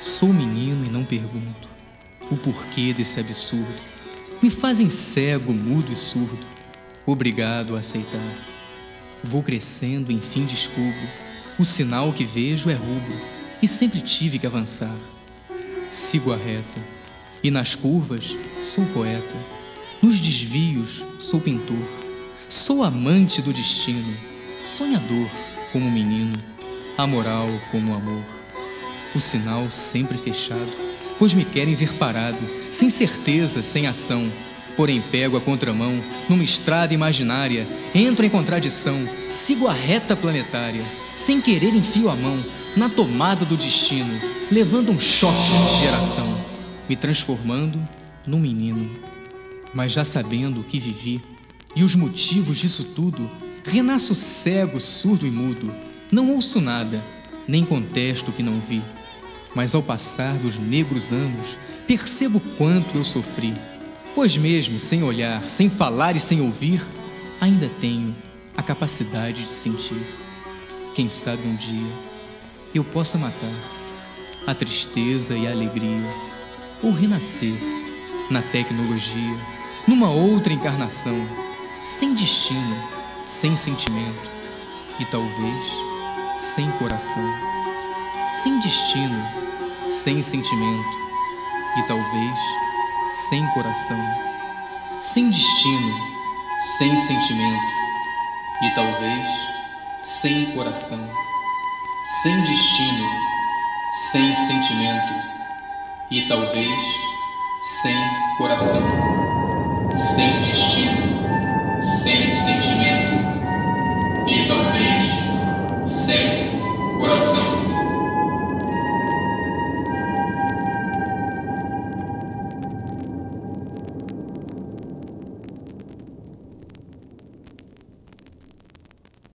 Sou menino e não pergunto o porquê desse absurdo. Me fazem cego, mudo e surdo, obrigado a aceitar. Vou crescendo, enfim descubro, o sinal que vejo é rubro, e sempre tive que avançar. Sigo a reta, e nas curvas sou poeta, nos desvios sou pintor, sou amante do destino, sonhador como menino, amoral como amor. O sinal sempre fechado, pois me querem ver parado, sem certeza, sem ação. Porém pego a contramão, numa estrada imaginária, entro em contradição, sigo a reta planetária, sem querer enfio a mão, na tomada do destino, levando um choque de geração, me transformando num menino. Mas já sabendo o que vivi, e os motivos disso tudo, renasço cego, surdo e mudo, não ouço nada, nem contesto o que não vi. Mas ao passar dos negros anos, percebo quanto eu sofri, pois mesmo sem olhar, sem falar e sem ouvir, ainda tenho a capacidade de sentir. Quem sabe um dia eu possa matar a tristeza e a alegria, ou renascer na tecnologia, numa outra encarnação, sem destino, sem sentimento e talvez sem coração. Sem destino, sem sentimento e talvez sem coração. Sem destino, sem sentimento e talvez sem coração. Sem destino, sem sentimento e talvez sem coração. Sem destino,